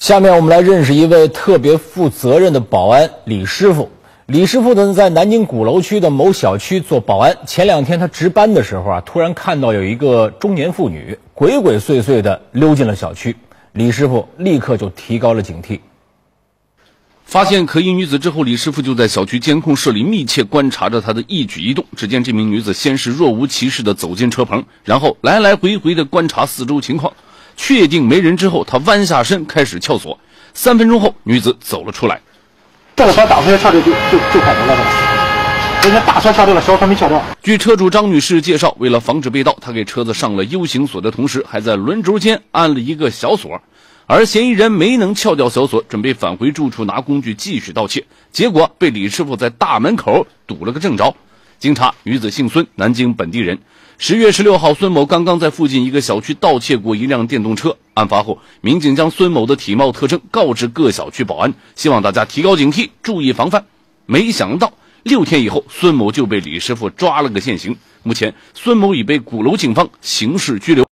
下面我们来认识一位特别负责任的保安李师傅。李师傅呢，在南京鼓楼区的某小区做保安。前2天他值班的时候突然看到有一个中年妇女鬼鬼祟祟地溜进了小区。李师傅立刻就提高了警惕。 发现可疑女子之后，李师傅就在小区监控室里密切观察着她的一举一动。只见这名女子先是若无其事地走进车棚，然后来来回回地观察四周情况。确定没人之后，她弯下身开始撬锁。3分钟后，女子走了出来。 这个车打出去撬就开走了，人家大车撬掉了，小车没撬掉。 据车主张女士介绍，为了防止被盗，她给车子上了 U 型锁的同时，还在轮轴间安了一个小锁。而嫌疑人没能撬掉小锁，准备返回住处拿工具继续盗窃，结果被李师傅在大门口堵了个正着。经查，女子姓孙，南京本地人。10月16号，孙某刚刚在附近一个小区盗窃过一辆电动车。案发后，民警将孙某的体貌特征告知各小区保安，希望大家提高警惕，注意防范。没想到6天以后，孙某就被李师傅抓了个现行。目前，孙某已被鼓楼警方刑事拘留。